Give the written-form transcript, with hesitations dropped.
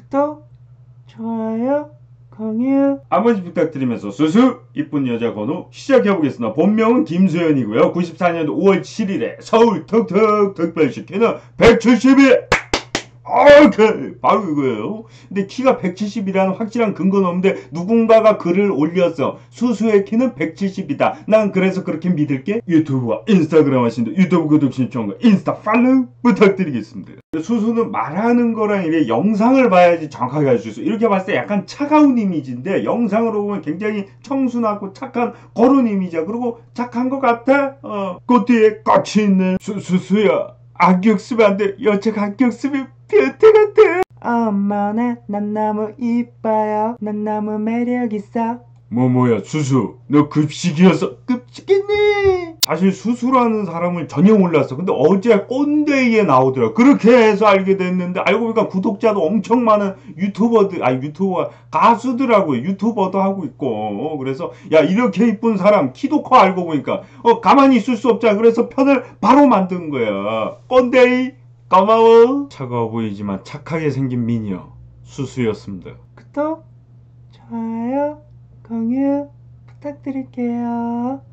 구독, 좋아요, 공유. 아버지 부탁드리면서 수수 이쁜 여자 건우 시작해보겠습니다. 본명은 김수현이고요. 94년도 5월 7일에 서울 턱턱 특별시 키는 170일. 바로 이거예요. 근데 키가 170이라는 확실한 근거는 없는데 누군가가 글을 올렸어. 수수의 키는 170이다. 난 그래서 그렇게 믿을게. 유튜브와 인스타그램 하시는데 유튜브 구독 신청과 인스타 팔로우 부탁드리겠습니다. 수수는 말하는 거랑 이래 영상을 봐야지 정확하게 알 수 있어. 이렇게 봤을 때 약간 차가운 이미지인데 영상으로 보면 굉장히 청순하고 착한 그런 이미지야. 그리고 착한 것 같아. 꽃 뒤에 꽃이 있는 수수야. 안경 쓰면 안 돼. 여책 안경 쓰면 변태 같아. 어머나, 난 너무 이뻐요. 난 너무 매력 있어. 뭐야 수수 너 급식이었어. 급식이네. 사실 수수라는 사람을 전혀 몰랐어. 근데 어제 꼰대이에 나오더라. 그렇게 해서 알게 됐는데 알고 보니까 구독자도 엄청 많은 유튜버 가수들하고요. 유튜버도 하고 있고. 그래서 야 이렇게 이쁜 사람 키도 커. 알고 보니까 가만히 있을 수 없잖아. 그래서 편을 바로 만든 거야. 꼰대이 고마워. 차가워 보이지만 착하게 생긴 미녀 수수였습니다. 구독, 좋아요, 공유 부탁드릴게요.